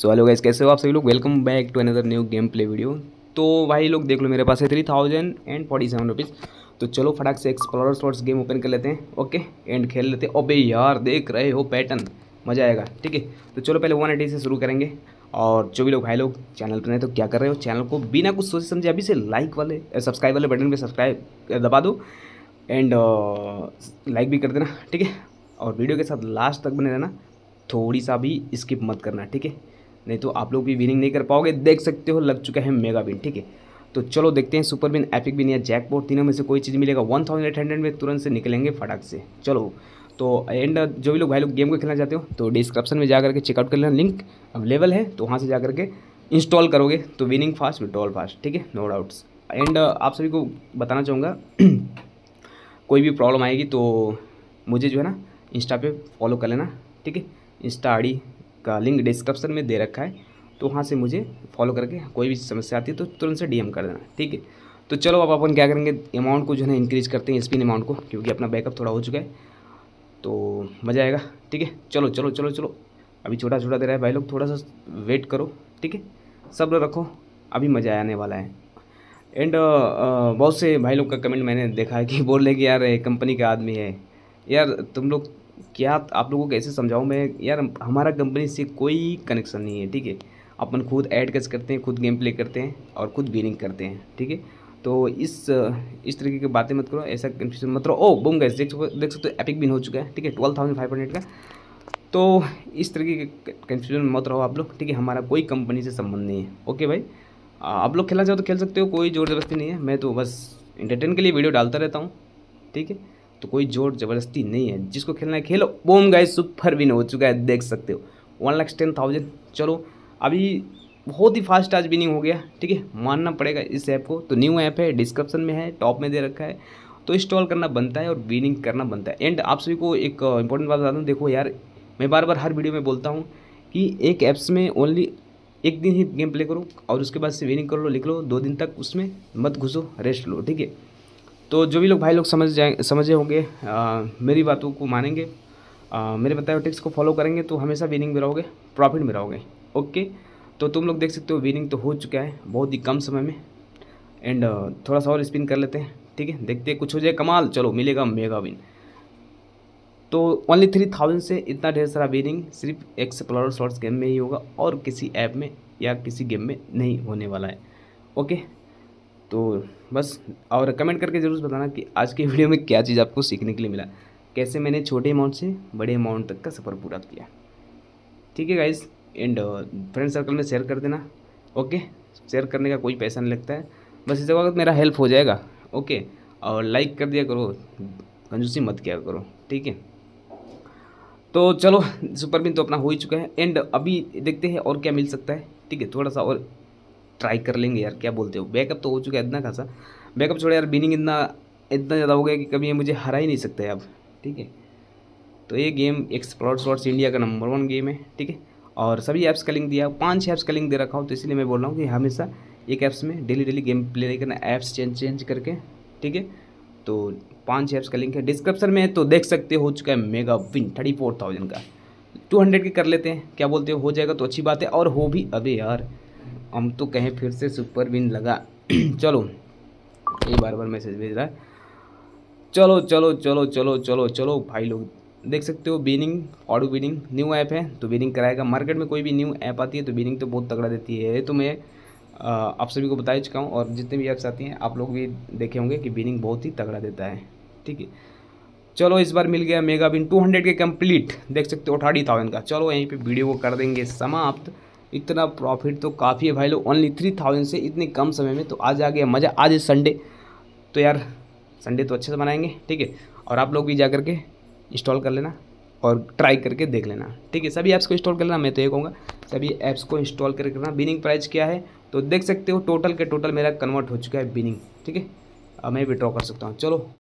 So hello guys, कैसे हो आप सभी लोग। Welcome back to another new game play video. तो भाई लोग देख लो, मेरे पास है 3047 रुपीज़। तो चलो फटाक से एक्सप्लोरर स्लॉट्स गेम ओपन कर लेते हैं। ओके एंड खेल लेते हैं। ओबे यार देख रहे हो पैटर्न, मज़ा आएगा। ठीक है, तो चलो पहले 180 से शुरू करेंगे। और जो भी लोग भाई लोग चैनल पर नहीं तो क्या कर रहे हो, चैनल को बिना कुछ सोचे समझे अभी से लाइक वाले सब्सक्राइब वाले बटन पे सब्सक्राइब दबा दो एंड लाइक भी कर देना। ठीक है, और वीडियो के साथ लास्ट तक बने रहना, थोड़ी सा भी स्किप मत करना। ठीक है, नहीं तो आप लोग भी विनिंग नहीं कर पाओगे। देख सकते हो लग चुका है मेगा विन। ठीक है, तो चलो देखते हैं सुपर विन, एपिक विन या जैकपॉट, तीनों में से कोई चीज़ मिलेगा। 1800 में तुरंत से निकलेंगे फटाक से। चलो तो एंड जो भी लोग भाई लोग गेम को खेलना चाहते हो तो डिस्क्रिप्शन में जा करके चेकआउट कर लेना, लिंक अवेलेबल है, तो वहाँ से जा करके इंस्टॉल करोगे तो विनिंग फास्ट विड्रॉल फास्ट। ठीक है, नो डाउट्स। एंड आप सभी को बताना चाहूँगा कोई भी प्रॉब्लम आएगी तो मुझे जो है ना इंस्टा पे फॉलो कर लेना। ठीक है, इंस्टा आईडी का लिंक डिस्क्रिप्शन में दे रखा है, तो वहाँ से मुझे फॉलो करके कोई भी समस्या आती है तो तुरंत से डीएम कर देना। ठीक है, तो चलो अब अपन क्या करेंगे, अमाउंट को जो है ना इंक्रीज़ करते हैं, स्पिन अमाउंट को, क्योंकि अपना बैकअप थोड़ा हो चुका है तो मज़ा आएगा। ठीक है, चलो चलो चलो चलो, अभी छोटा छोटा दे रहा है भाई लोग, थोड़ा सा वेट करो। ठीक है, सब्र रखो, अभी मज़ा आने वाला है। एंड बहुत से भाई लोग का कमेंट मैंने देखा है कि बोल रहे कि यार कंपनी का आदमी है। यार तुम लोग क्या, आप लोगों को कैसे समझाऊं मैं यार, हमारा कंपनी से कोई कनेक्शन नहीं है। ठीक है, अपन खुद ऐड कैसे करते हैं, खुद गेम प्ले करते हैं और खुद विनिंग करते हैं। ठीक है, तो इस तरीके की बातें मत करो, ऐसा कन्फ्यूजन मत रहो। ओ बूम गाइस, देख सकते हो एपिक विन हो चुका है। ठीक है, 12,500 का। तो इस तरीके के कन्फ्यूजन मत रहो आप लोग। ठीक है, हमारा कोई कंपनी से संबंध नहीं है। ओके भाई, आप लोग खेलना चाहो तो खेल सकते हो, कोई ज़ोर ज़बरदस्ती नहीं है। मैं तो बस इंटरटेन के लिए वीडियो डालता रहता हूँ। ठीक है, तो कोई जोर ज़बरदस्ती नहीं है, जिसको खेलना है खेलो। बूम गाइस, सुपर विन हो चुका है, देख सकते हो 1,10,000। चलो अभी बहुत ही फास्ट आज विनिंग हो गया। ठीक है, मानना पड़ेगा इस ऐप को। तो न्यू ऐप है, डिस्क्रिप्शन में है, टॉप में दे रखा है, तो इंस्टॉल करना बनता है और विनिंग करना बनता है। एंड आप सभी को एक इंपॉर्टेंट बात बता दूँ, देखो यार मैं बार बार हर वीडियो में बोलता हूँ कि एक ऐप्स में ओनली एक दिन ही गेम प्ले करो और उसके बाद से विनिंग कर लो, लिख लो, 2 दिन तक उसमें मत घुसो, रेस्ट लो। ठीक है, तो जो भी लोग भाई लोग समझे होंगे, मेरी बातों को मानेंगे, मेरे बताए हुए टिप्स को फॉलो करेंगे तो हमेशा विनिंग में रहोगे, प्रॉफिट में रहोगे। ओके, तो तुम लोग देख सकते हो विनिंग तो हो चुका है बहुत ही कम समय में। एंड थोड़ा सा और स्पिन कर लेते हैं। ठीक है, देखते हैं कुछ हो जाए कमाल। चलो मिलेगा मेगा विन। तो ओनली 3,000 से इतना ढेर सारा विनिंग सिर्फ एक्सप्लोरर स्लॉट्स गेम में ही होगा और किसी ऐप में या किसी गेम में नहीं होने वाला है। ओके, तो बस और कमेंट करके ज़रूर बताना कि आज की वीडियो में क्या चीज़ आपको सीखने के लिए मिला, कैसे मैंने छोटे अमाउंट से बड़े अमाउंट तक का सफ़र पूरा किया। ठीक है गाइस, एंड फ्रेंड सर्कल में शेयर कर देना। ओके, शेयर करने का कोई पैसा नहीं लगता है, बस इस वक्त मेरा हेल्प हो जाएगा। ओके, और लाइक कर दिया करो, कंजूसी मत किया करो। ठीक है, तो चलो सुपर विन तो अपना हो ही चुका है। एंड अभी देखते हैं और क्या मिल सकता है। ठीक है, थोड़ा सा और ट्राई कर लेंगे यार, क्या बोलते हो। बैकअप तो हो चुका है इतना खासा, बैकअप छोड़े यार, विनिंग इतना ज़्यादा हो गया कि कभी ये मुझे हरा ही नहीं सकता है अब। ठीक है, तो ये गेम एक्सप्लोरर स्लॉट्स इंडिया का नंबर 1 गेम है। ठीक है, और सभी ऐप्स का लिंक दिया, 5 ऐप्स का लिंक दे रखा हूँ, तो इसलिए मैं बोल रहा हूँ कि हमेशा एक ऐप्स में डेली गेम प्ले नहीं करना, ऐप्स चेंज करके। ठीक है, तो 5 ऐप्स का लिंक है डिस्क्रिप्शन में, तो देख सकते हो चुका है मेगा विन 34,000 का। 200 की कर लेते हैं, क्या बोलते हो जाएगा तो अच्छी बात है, और हो भी। अबे यार हम तो कहें फिर से सुपर विन लगा। चलो ये बार मैसेज भेज रहा है। चलो चलो चलो चलो चलो चलो भाई लोग देख सकते हो विनिंग, ऑडो विनिंग न्यू ऐप है तो विनिंग कराएगा। मार्केट में कोई भी न्यू ऐप आती है तो विनिंग तो बहुत तगड़ा देती है, तो मैं आप सभी को बता ही चुका हूँ, और जितने भी ऐप्स आती हैं आप लोग भी देखे होंगे कि विनिंग बहुत ही तगड़ा देता है। ठीक है, चलो इस बार मिल गया मेगा विन 200 के कंप्लीट, देख सकते हो 30,000 का। चलो यहीं पे वीडियो को कर देंगे समाप्त। इतना प्रॉफिट तो काफ़ी है भाई लोग, ओनली 3,000 से इतने कम समय में, तो आज आ गया मज़ा। आज संडे, तो यार संडे तो अच्छे से मनाएंगे। ठीक है, और आप लोग भी जा करके इंस्टॉल कर लेना और ट्राई करके देख लेना। ठीक है, सभी ऐप्स को इंस्टॉल कर लेना, मैं तो ये कहूँगा सभी ऐप्स को इंस्टॉल करके करना। विनिंग प्राइस क्या है तो देख सकते हो, टोटल के टोटल मेरा कन्वर्ट हो चुका है विनिंग। ठीक है, अब मैं विड्रॉ कर सकता हूँ। चलो